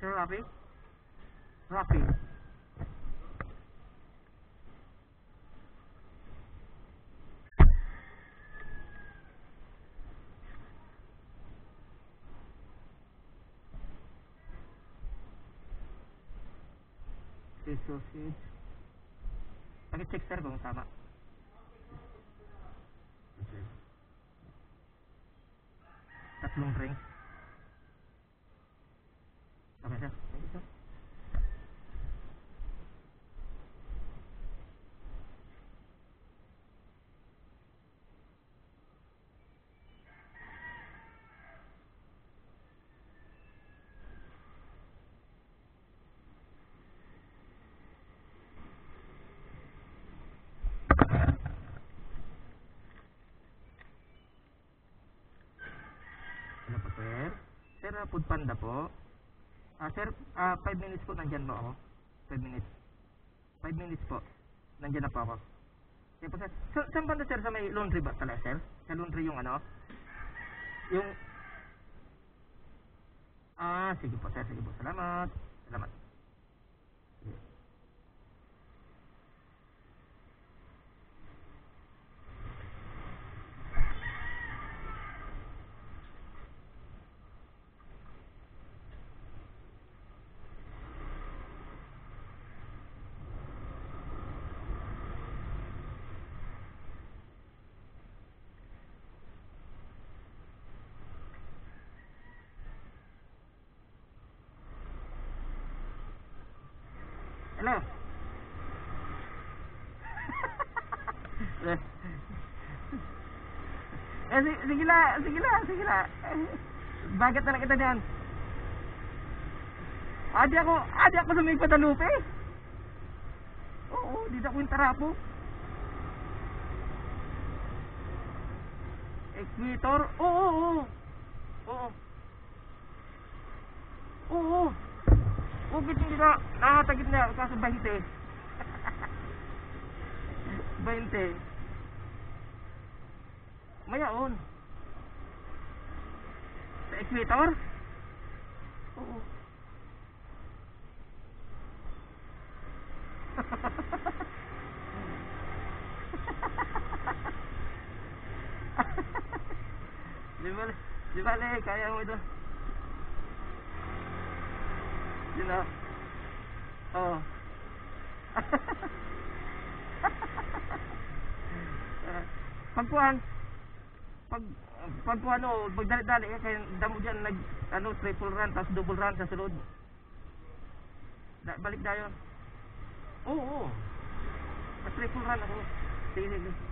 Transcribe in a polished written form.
Sir Rafi? Rafi. Sausage. Pag-check sir kung tama. Okay. Tatlong drinks. Okay sir. Thank you sir. Ano po sir? Sir, Food Panda po. Sir, 5 minutes po nandyan po ako. 5 minutes. 5 minutes po. Nandyan na po ako. Sige po sir. Saan banda sir? Sa may laundry ba talaga sir? Sa laundry yung ano? Yung... sige po sir. Sige po. Salamat. Salamat. Sige. Hello. Sige la. Bakit na lang kita diyan? Adi ako sa may Guadalupe. Oo, dito ako yung Tarapo. Equator? Oo. Bakit hindi ka nakatagit na kaso 20? 20. Mayaon. Sa Equator? Oo. Di bale, kaya mo ito. You know? Oo. Pag dali-dali kaya damo dyan triple run tapos double run sa sulod. Balik dayon. Oo. Triple run ako. Sige.